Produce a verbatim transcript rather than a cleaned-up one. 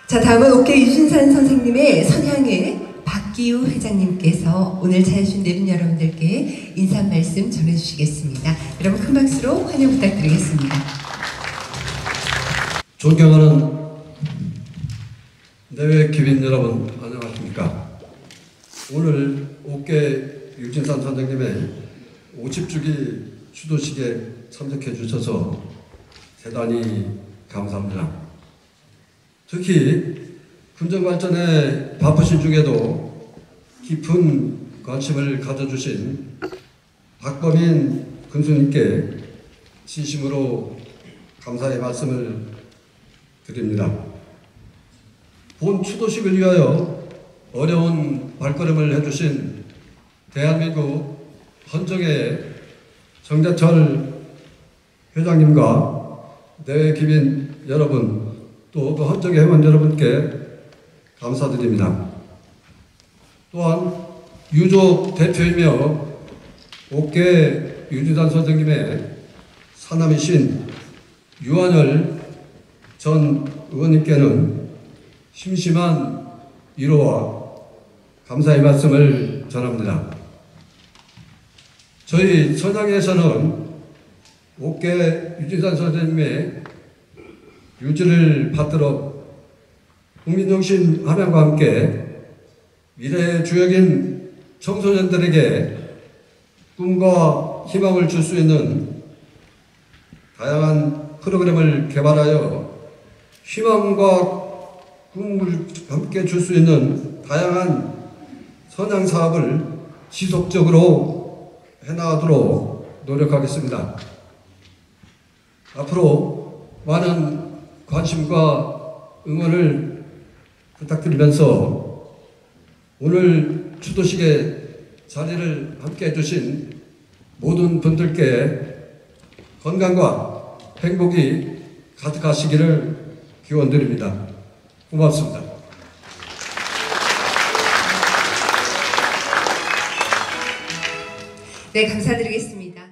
자, 다음은 옥계 유진산 선생님의 선향회 박기우 회장님께서 오늘 찾아주신 내빈 여러분들께 인사 말씀 전해주시겠습니다. 여러분 큰 박수로 환영 부탁드리겠습니다. 존경하는 내외 기빈 여러분, 안녕하십니까. 오늘 옥계 유진산 선생님의 오십 주기 추도식에 참석해 주셔서 대단히 감사합니다. 특히 군정발전에 바쁘신 중에도 깊은 관심을 가져주신 박범인 군수님께 진심으로 감사의 말씀을 드립니다. 본 추도식을 위하여 어려운 발걸음을 해주신 대한민국 헌정회 정재철 회장님과 내외 기빈 여러분, 또 그 헌정회 회원 여러분께 감사드립니다. 또한 유족 대표이며 옥계 유진산 선생님의 사남이신 유한열 전 의원님께는 심심한 위로와 감사의 말씀을 전합니다. 저희 선향회에서는 옥계 유진산 선생님의 유지를 받들어 국민정신 함양과 함께 미래의 주역인 청소년들에게 꿈과 희망을 줄 수 있는 다양한 프로그램을 개발하여 희망과 꿈을 함께 줄 수 있는 다양한 선양 사업을 지속적으로 해나가도록 노력하겠습니다. 앞으로 많은 관심과 응원을 부탁드리면서 오늘 추도식에 자리를 함께 해주신 모든 분들께 건강과 행복이 가득하시기를 기원드립니다. 고맙습니다. 네, 감사드리겠습니다.